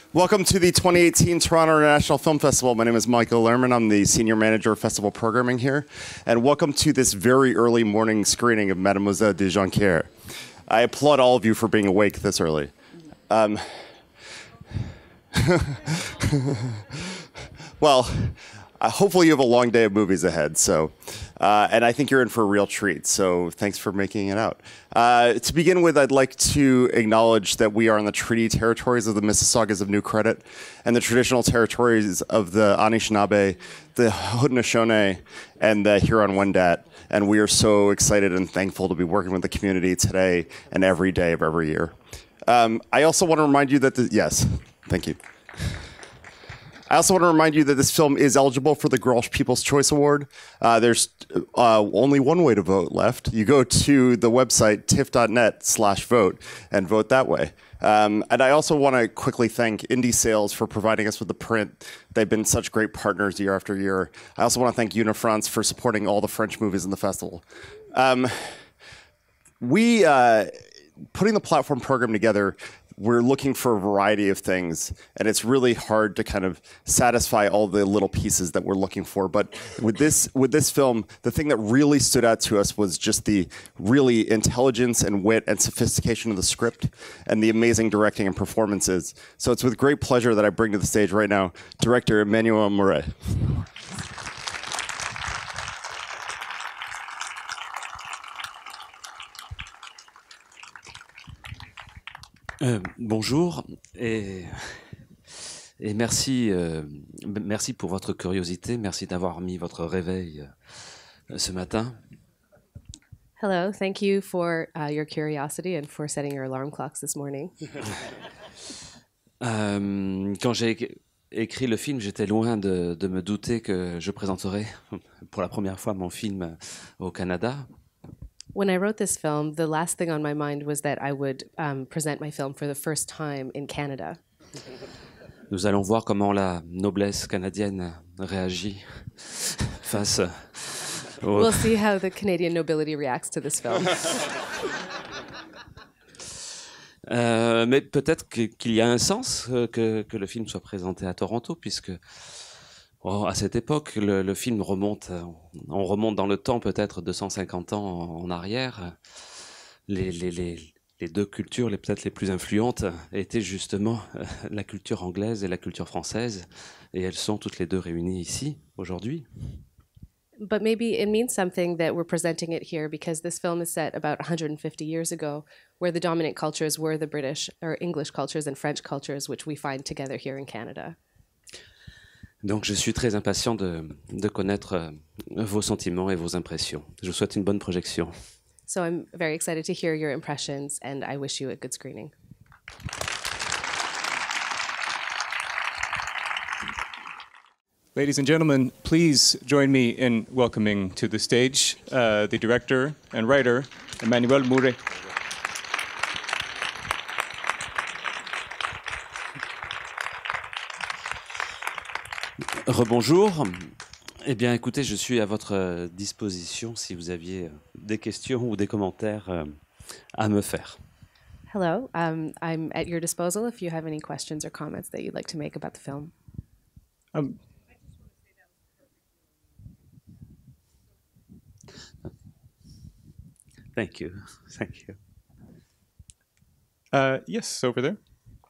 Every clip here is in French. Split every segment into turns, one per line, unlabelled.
Welcome to the 2018 Toronto International Film Festival. My name is Michael Lerman. I'm the Senior Manager of Festival Programming here. And welcome to this very early morning screening of Mademoiselle de Jonquière. I applaud all of you for being awake this early. Well, hopefully you have a long day of movies ahead. And I think you're in for a real treat. So thanks for making it out. To begin with, I'd like to acknowledge that we are on the treaty territories of the Mississaugas of New Credit and the traditional territories of the Anishinaabe, the Haudenosaunee, and the Huron-Wendat. And we are so excited and thankful to be working with the community today and every day of every year. I also want to remind you that yes, thank you. I also want to remind you that this film is eligible for the Grouche People's Choice Award. There's only one way to vote left. You go to the website tiff.net/vote and vote that way. And I also want to quickly thank Indie Sales for providing us with the print. They've been such great partners year after year. I also want to thank Unifrance for supporting all the French movies in the festival. Putting the platform program together, we're looking for a variety of things, and it's really hard to kind of satisfy all the little pieces that we're looking for. But with this film, the thing that really stood out to us was just the really intelligence and wit and sophistication of the script and the amazing directing and performances. So it's with great pleasure that I bring to the stage right now director Emmanuel Mouret.
Bonjour et merci, merci pour votre curiosité, merci d'avoir mis votre réveil ce matin.
Hello, thank you for your curiosity and for setting your alarm clocks this morning.
Quand j'ai écrit le film, j'étais loin de me douter que je présenterais pour la première fois mon film au Canada.
When I wrote this film, the last thing on my mind was that I would present my film for the first time in Canada.
Nous allons voir comment la noblesse canadienne réagit face au...
We'll see how the Canadian nobility reacts to this film.
Mais peut-être qu'il y a un sens que le film soit présenté à Toronto, puisque à cette époque, le film remonte, on remonte dans le temps peut-être 250 ans en arrière. Les deux cultures peut-être les plus influentes étaient justement la culture anglaise et la culture française, et elles sont toutes les deux réunies ici, aujourd'hui.
But maybe it means something that we're presenting it here because this film is set about 150 years ago, where the dominant cultures were the British or English cultures and French cultures, which we find together here in Canada.
Donc je suis très impatient de connaître vos sentiments et vos impressions. Je vous souhaite une bonne projection.
So I'm very excited to hear your impressions, and I wish you a good screening.
Ladies and gentlemen, please join me in welcoming to the stage the director and writer, Emmanuel Mouret.
Rebonjour. Eh bien, écoutez, je suis à votre disposition si vous aviez des questions ou des commentaires à me faire.
Hello, I'm at your disposal if you have any questions or comments that you'd like to make about the film.
Thank you. Thank you.
Yes, over there.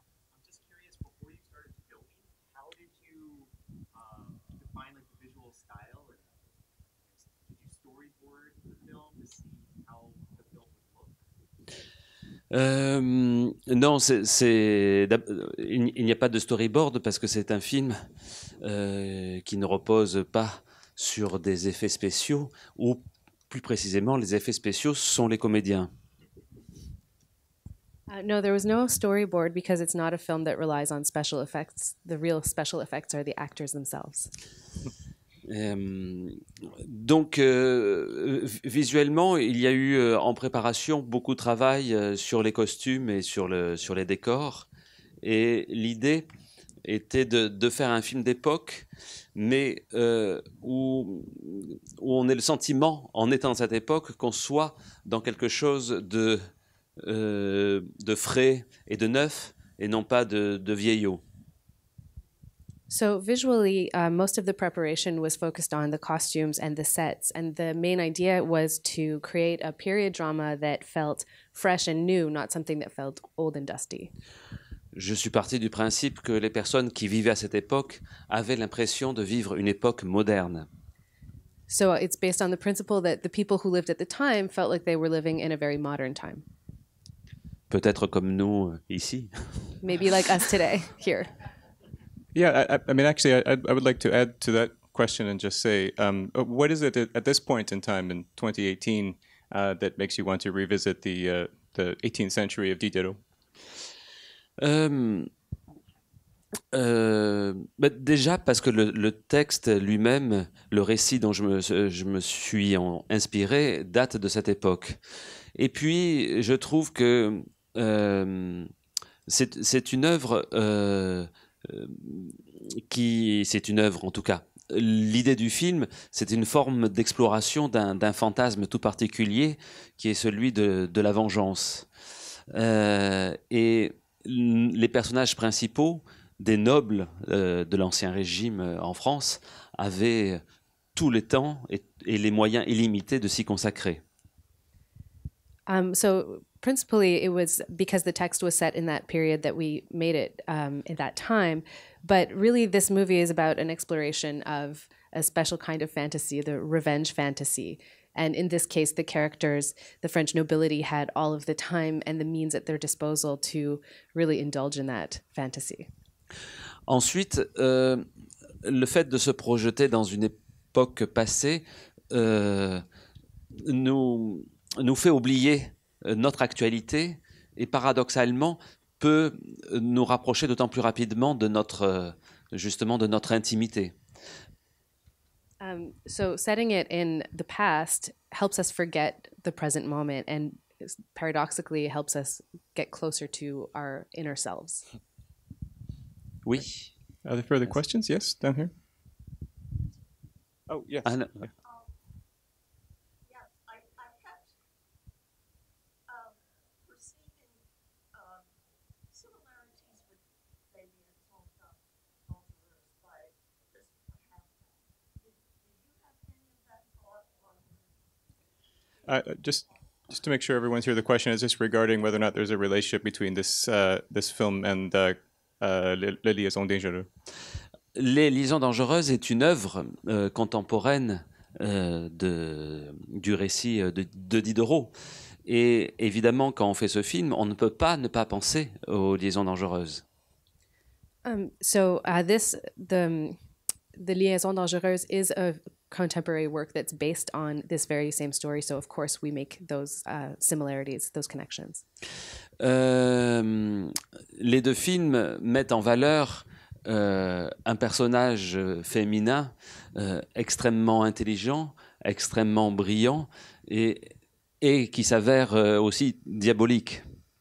Non, il n'y a pas de storyboard parce que c'est un film qui ne repose pas sur des effets spéciaux, ou plus précisément, les effets spéciaux sont les comédiens.
No, there was no storyboard because it's not a film that relies on special effects. The real special effects are the actors themselves.
Donc, visuellement, il y a eu en préparation beaucoup de travail sur les costumes et sur les décors. Et l'idée était de faire un film d'époque, mais où on ait le sentiment, en étant dans cette époque, qu'on soit dans quelque chose de frais et de neuf, et non pas de vieillot.
So visually, most of the preparation was focused on the costumes and the sets, and the main idea was to create a period drama that felt fresh and new, not something that felt old and dusty.
Je suis parti du principe que les personnes qui vivaient à cette époque avaient l'impression de vivre une époque moderne.
So it's based on the principle that the people who lived at the time felt like they were living in a very modern time.
Peut-être comme nous ici.
Maybe like us today, here.
Yeah, I mean, actually, I would like to add to that question and just say, what is it at this point in time in 2018 that makes you want to revisit the 18th century of Diderot?
Déjà parce que le texte lui-même, le récit dont je me suis inspiré, date de cette époque. Et puis, je trouve que c'est une œuvre c'est une œuvre en tout cas. L'idée du film, c'est une forme d'exploration d'un fantasme tout particulier qui est celui de la vengeance. Et les personnages principaux des nobles de l'Ancien Régime en France avaient tout le temps et les moyens illimités de s'y consacrer.
So principally, it was because the text was set in that period that we made it in that time. But really, this movie is about an exploration of a special kind of fantasy, the revenge fantasy. And in this case, the characters, the French nobility, had all of the time and the means at their disposal to really indulge in that fantasy.
Ensuite, le fait de se projeter dans une époque passée nous fait oublier notre actualité et paradoxalement peut nous rapprocher d'autant plus rapidement de justement de notre intimité.
So setting it in the past helps us forget the present moment and paradoxically helps us get closer to our inner selves.
Oui.
Are there further questions? Yes, down here. Oh, yes.
No.
Just to make sure everyone's here, the question is just regarding whether or not there's a relationship between this film and Les Liaisons Dangereuses.
Les Liaisons Dangereuses est une œuvre contemporaine du récit de Diderot. Et évidemment, quand on fait ce film, on ne peut pas ne pas penser aux Liaisons Dangereuses.
The Liaisons Dangereuses is a contemporary work that's based on this very same story. So, of course, we make those similarities, those connections.
Les deux films mettent en valeur un personnage féminin extrêmement intelligent, extrêmement brillant et qui s'avère aussi diabolique.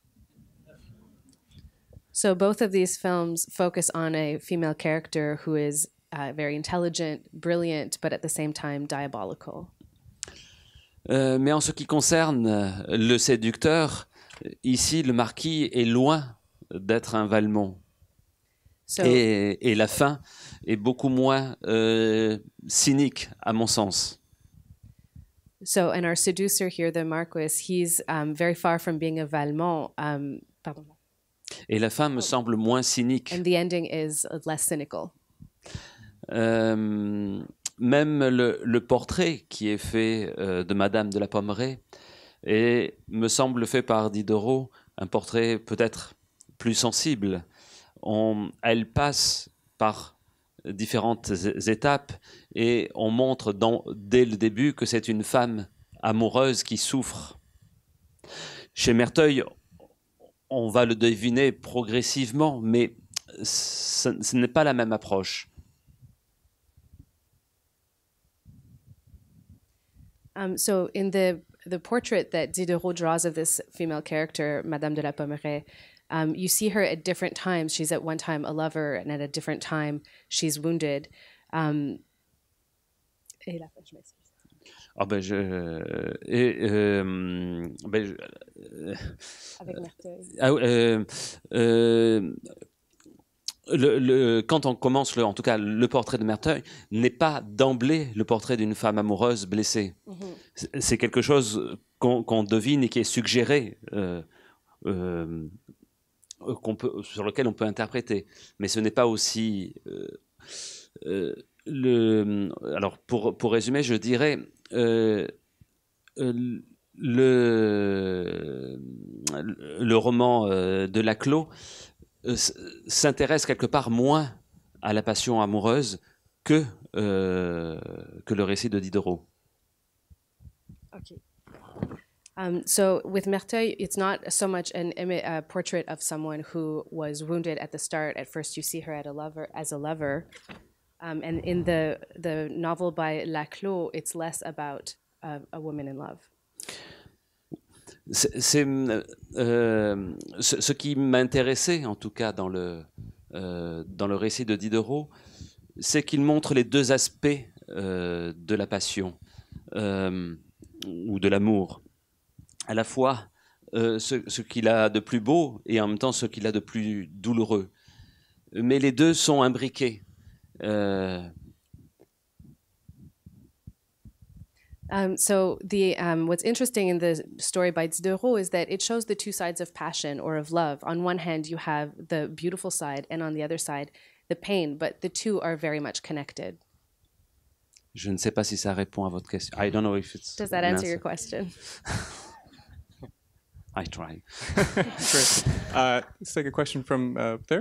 So both of these films focus on a female character who is very intelligent, brilliant, but at the same time diabolical.
Mais en ce qui concerne le séducteur, ici, le marquis est loin d'être un Valmont. Et la fin est beaucoup moins cynique, à mon sens.
So, and our seducer here, the Marquis, he's very far from being a Valmont.
Et la fin me semble moins cynique.
And the ending is less cynical.
Même le portrait qui est fait de Madame de la Pommeraye me semble fait par Diderot, un portrait peut-être plus sensible. Elle passe par différentes étapes et on montre dès le début que c'est une femme amoureuse qui souffre. Chez Merteuil, on va le deviner progressivement, mais ce n'est pas la même approche.
So in the portrait that Diderot draws of this female character, Madame de la Pommeraye, you see her at different times. She's at one time a lover, and at a different time she's wounded.
Avec quand on commence, en tout cas, le portrait de Merteuil n'est pas d'emblée le portrait d'une femme amoureuse blessée. C'est quelque chose qu'on devine et qui est suggéré, sur lequel on peut interpréter. Mais ce n'est pas aussi... alors, pour résumer, je dirais... le roman de Laclos s'intéresse quelque part moins à la passion amoureuse que le récit de Diderot.
Okay. So with Merteuil, it's not so much a portrait of someone who was wounded at the start. At first, you see her as a lover, and in the novel by Laclos, it's less about a woman in love.
Ce qui m'intéressait, en tout cas dans le récit de Diderot, c'est qu'il montre les deux aspects de la passion ou de l'amour. À la fois ce qu'il a de plus beau et en même temps ce qu'il a de plus douloureux. Mais les deux sont imbriqués.
So what's interesting in the story by Diderot is that it shows the two sides of passion or of love. On one hand, you have the beautiful side, and on the other side, the pain. But the two are very much connected.
Je ne sais pas si ça répond à votre question. I don't know if it's.
Does that answer your question?
I try.
Great. Let's take a question from there.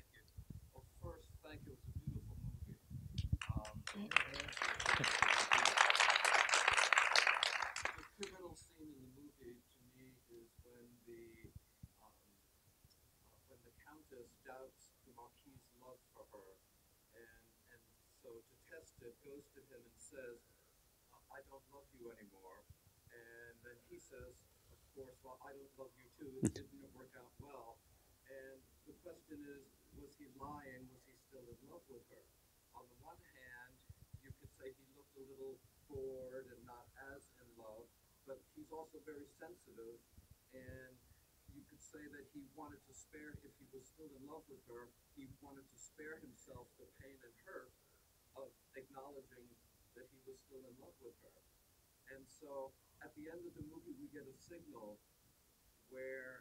Goes to him and says, I don't love you anymore. And then he says, of course, well, I don't love you too. It didn't work out well. And the question is, was he lying? Was he still in love with her? On the one hand, you could say he looked a little bored and not as in love, but he's also very sensitive. And you could say that he wanted to spare, if he was still in love with her, he wanted to spare himself the pain and hurt of acknowledging that he was still in love with her. And so at the end of the movie, we get a signal where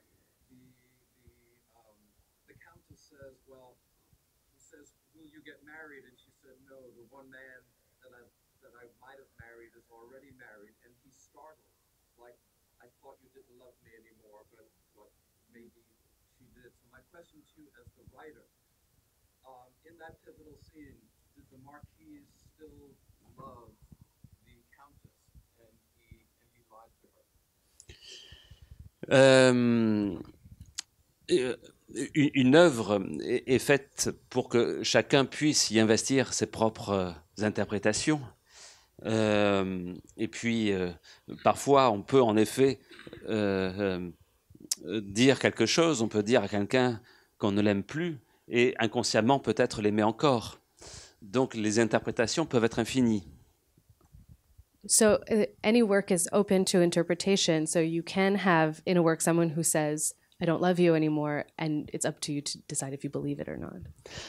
the Countess says, well, he says, will you get married? And she said, no, the one man that I might have married is already married. And he's startled, like, I thought you didn't love me anymore, but maybe she did. So my question to you as the writer, in that pivotal scene, did the Marquis still love the Countess, and he lied to her?
Une œuvre est faite pour que chacun puisse y investir ses propres interprétations. Et puis, parfois, on peut en effet dire quelque chose, on peut dire à quelqu'un qu'on ne l'aime plus, et inconsciemment peut-être l'aimer encore. Donc les interprétations peuvent être infinies.
So any work is open to interpretation. So you can have in a work someone who says, I don't love you anymore, and it's up to you to decide if you believe it or not.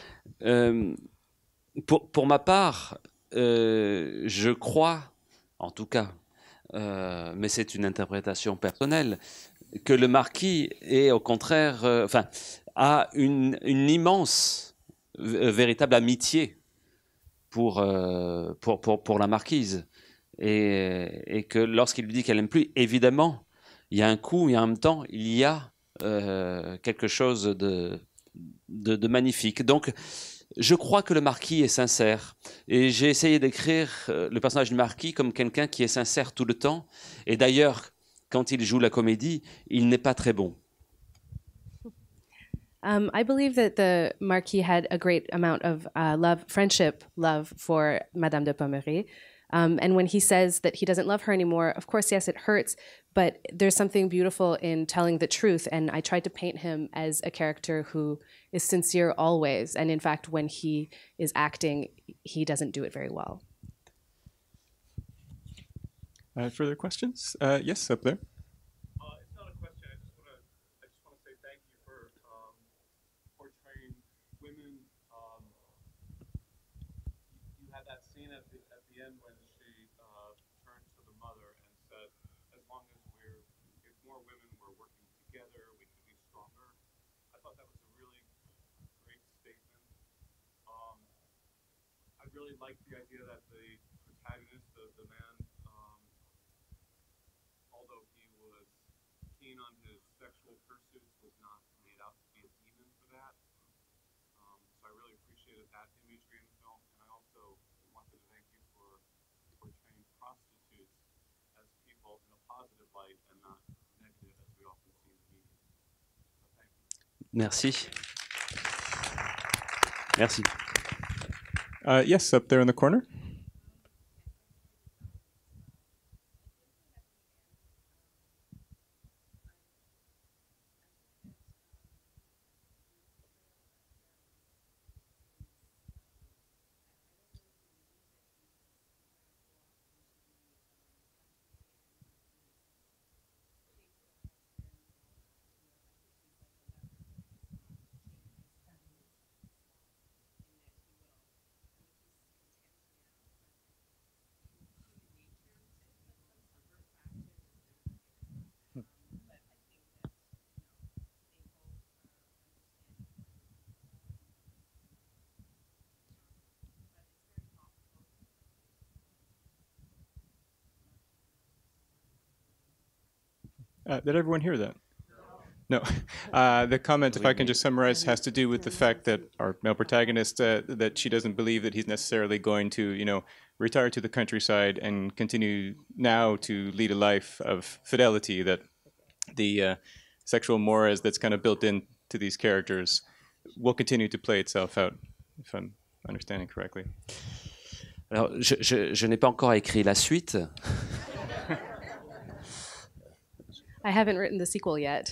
Pour ma part, je crois, en tout cas, mais c'est une interprétation personnelle, que le marquis est au contraire, a une immense, véritable amitié pour la marquise, et que lorsqu'il lui dit qu'elle n'aime plus, évidemment, il y a un coup, et en même temps, il y a quelque chose de magnifique. Donc, je crois que le marquis est sincère, et j'ai essayé d'écrire le personnage du marquis comme quelqu'un qui est sincère tout le temps, et d'ailleurs, quand il joue la comédie, il n'est pas très bon.
I believe that the Marquis had a great amount of friendship love for Madame de Pommery. And when he says that he doesn't love her anymore, of course, yes, it hurts, but there's something beautiful in telling the truth. And I tried to paint him as a character who is sincere always. And in fact, when he is acting, he doesn't do it very well.
Further questions? Yes, up there.
It's not a question. I just want to say thank you for portraying women
scene at the end when she turned to the mother and said, as long as if more women were working together, we could be stronger. I thought that was a really great statement. I really liked the idea that the protagonist, the man, although he was keen on his sexual pursuits, was not made out to be a demon for that. So I really appreciated that imagery in the film, and I also wanted to thank you for portraying prostitutes as people in a positive light and not negative as we often see in the media. So thank you.
Merci. Merci.
Yes, up there in the corner. Did everyone hear that? No. The comment, if I can just summarize, has to do with the fact that our male protagonist, that she doesn't believe that he's necessarily going to, retire to the countryside and continue now to lead a life of fidelity, that the sexual mores that's kind of built into these characters will continue to play itself out, if I'm understanding correctly.
Alors, je n'ai pas encore écrit la suite.
I haven't written the sequel yet.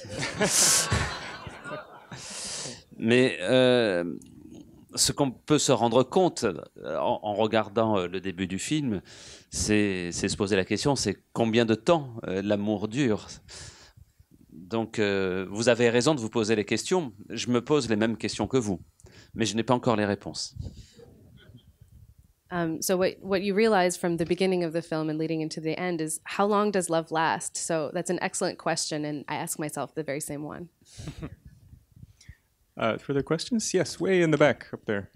Mais ce qu'on peut se rendre compte en regardant le début du film, c'est se poser la question, c'est combien de temps l'amour dure. Donc vous avez raison de vous poser les questions. Je me pose les mêmes questions que vous, mais je n'ai pas encore les réponses.
So what you realize from the beginning of the film and leading into the end is, how long does love last? So that's an excellent question, and I ask myself the very same one.
Further questions? Yes, way in the back up there.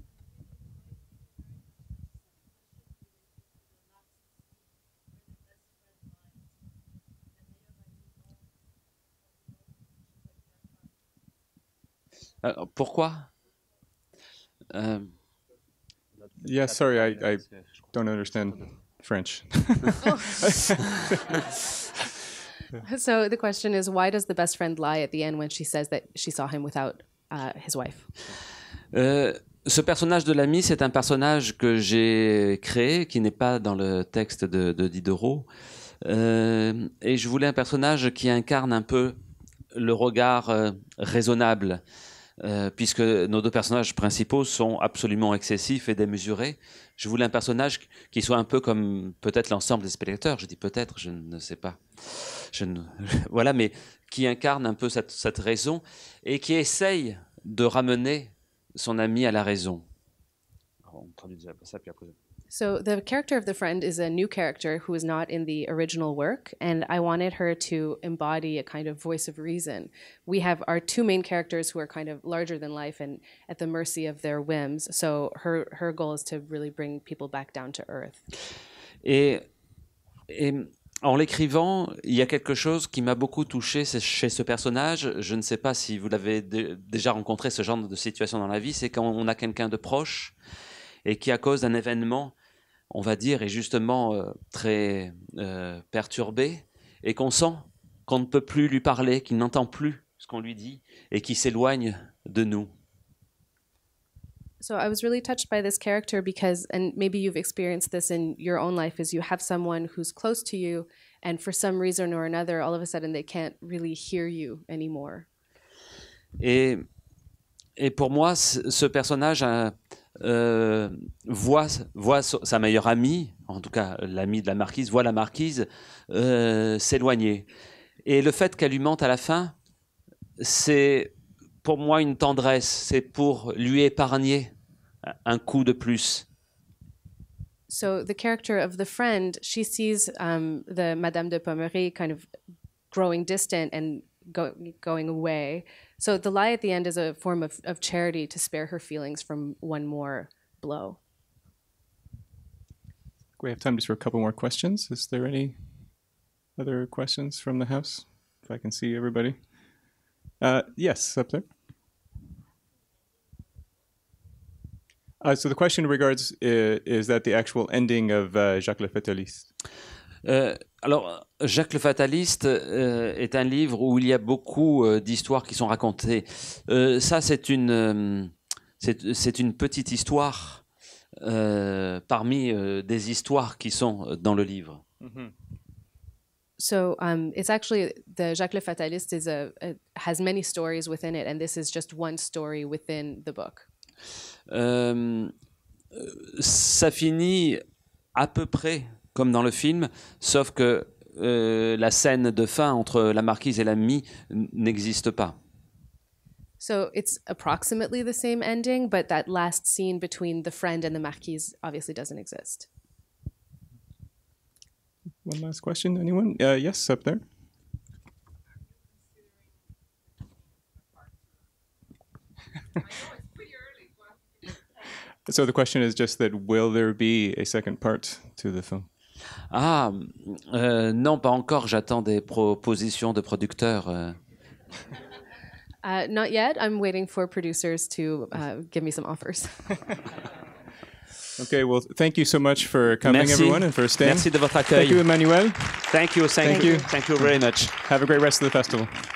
Pourquoi?
Yeah, sorry, I don't understand French.
So the question is, why does the best friend lie at the end when she says that she saw him without his wife?
Ce personnage de l'ami, c'est un personnage que j'ai créé, qui n'est pas dans le texte de Diderot. Et je voulais un personnage qui incarne un peu le regard raisonnable, puisque nos deux personnages principaux sont absolument excessifs et démesurés. Je voulais un personnage qui soit un peu comme peut-être l'ensemble des spectateurs. Je dis peut-être, je ne sais pas. Voilà, mais qui incarne un peu cette raison et qui essaye de ramener son ami à la raison. On traduit ça, puis après.
So the character of the friend is a new character who is not in the original work, and I wanted her to embody a kind of voice of reason. We have our two main characters who are kind of larger than life and at the mercy of their whims. So her goal is to really bring people back down to earth.
Et en l'écrivant, il y a quelque chose qui m'a beaucoup touché chez ce personnage. Je ne sais pas si vous l'avez déjà rencontré, ce genre de situation dans la vie. C'est quand on a quelqu'un de proche et qui, à cause d'un événement, on va dire, est justement très perturbé, et qu'on sent qu'on ne peut plus lui parler, qu'il n'entend plus ce qu'on lui dit, et qui s'éloigne de nous.
So I was really touched by this character because, and maybe you've experienced this in your own life, is you have someone who's close to you, and for some reason or another, all of a sudden they can't really hear you anymore.
Et pour moi, ce personnage voit sa meilleure amie, en tout cas l'amie de la marquise, voit la marquise s'éloigner. Et le fait qu'elle lui mente à la fin, c'est pour moi une tendresse, c'est pour lui épargner un coup de plus.
So the character of the friend, she sees the Madame de Pommery kind of growing distant and going away. So the lie at the end is a form of charity to spare her feelings from one more blow.
We have time just for a couple more questions. Is there any other questions from the house? If I can see everybody. Yes, up there. So the question regards is that the actual ending of Jacques le Fataliste?
Alors, Jacques le Fataliste est un livre où il y a beaucoup d'histoires qui sont racontées. Ça, c'est une petite histoire parmi des histoires qui sont dans le livre.
Mm-hmm.
So it's actually the Jacques le Fataliste has many stories within it, and this is just one story within the book.
Ça finit à peu près comme dans le film, sauf que la scène de fin entre la marquise et l'ami n'existe pas.
So it's approximately the same ending, but that last scene between the friend and the marquise obviously doesn't exist.
One last question, anyone? Yes, up there. So the question is just that, will there be a second part to the film?
Ah, non, pas encore. J'attends des propositions de producteurs.
Not yet. I'm waiting for producers to give me some offers.
Okay, well, thank you so much for coming,
Merci.
everyone, and for staying.
Merci de votre accueil.
Thank you, Emmanuel.
Thank you
Thank you.
Thank you very much.
Have a great rest of the festival.